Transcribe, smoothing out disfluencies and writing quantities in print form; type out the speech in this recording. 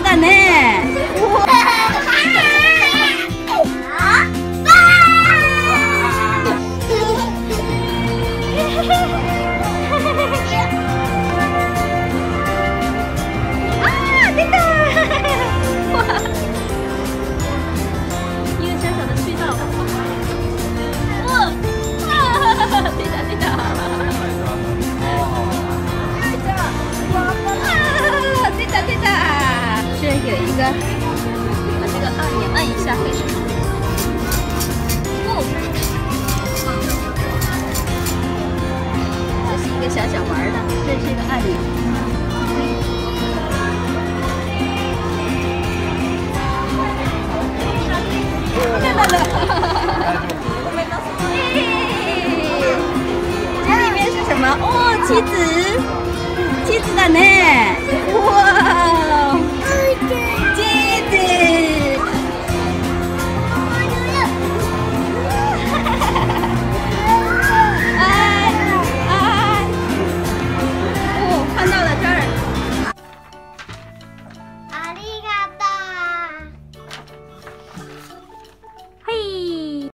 だね。出た！哇！一个小小的隧道。哇！出た出た。出た出た！这有一个，把这个按一下可以。哦，这是一个小小玩的，这是一个按钮。这里面是什么？哦，妻子的呢？哇！